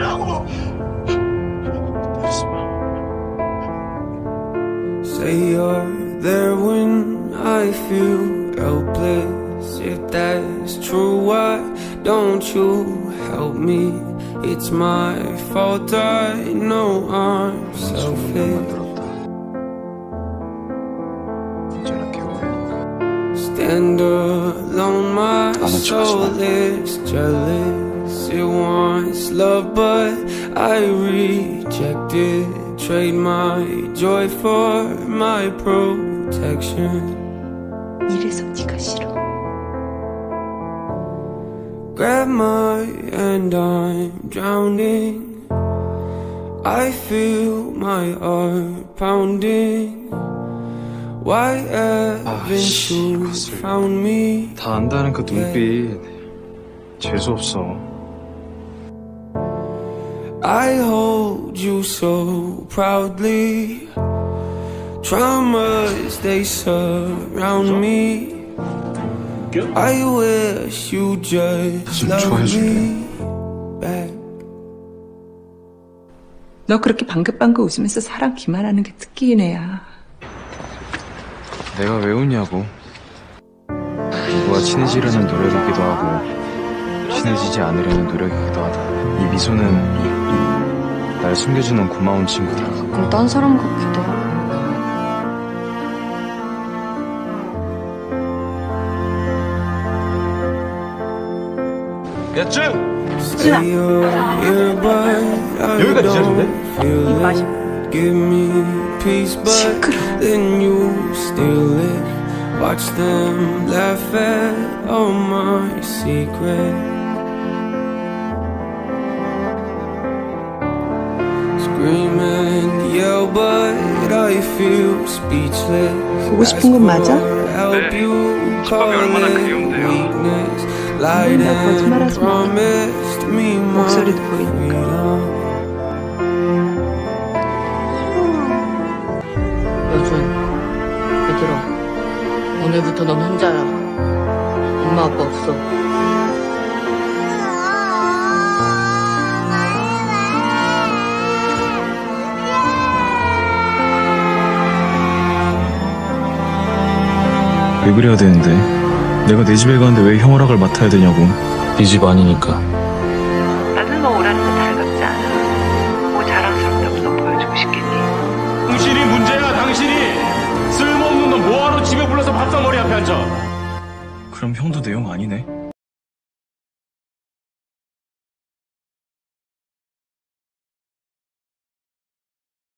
하라고. Say you're there when I feel helpless. If that's true, why don't you help me? It's my fault, I know I'm selfish. Stand alone, my soul is jealous. It wants love, but I reject it. Trade my joy for my protection. 이래서 네가 싫어. Grab my hand, I'm drowning. I feel my heart pounding. Why haven't you found me? 다 안다는 그 눈빛 재수없어. I hold you so proudly. Traumas, they surround me. I wish you just loved me back. 너 그렇게 방긋방긋 웃으면서 사람 기만하는 게 특기인 애야. 내가 왜 웃냐고. 누구와 친해지려는 노력이기도 하고 친해지지 않으려는 노력이기도 하다. 이 미소는 날 숨겨주는 고마운 친구다. 가끔 딴 사람 같기도 하고. 예준! 준아! 여기가 네 자리인데? 이거 마셔. 시끄러워. Watch them laugh at all my secrets. Scream and yell, but I feel speechless. 보고 싶은 건 맞아? Help you call it weakness. Lied 나 and 거짓말하지 마. promised me my 목소리도 보이니까. freedom. 여준, 얘들아. 오늘부터 넌 혼자야. 엄마 아빠 없어. 왜 그래야 되는데? 내가 내 집에 가는데 왜 형 허락을 맡아야 되냐고. 네 집 아니니까. 나는 너 오라는 거 달갑지 않아. 뭐 자랑스럽다고 너 보여주고 싶겠니? 당신이 문제야, 당신이! 쓸모없는 놈 뭐하러 집에 불러서 밥상머리 앞에 앉아? 그럼 형도 내 형 아니네?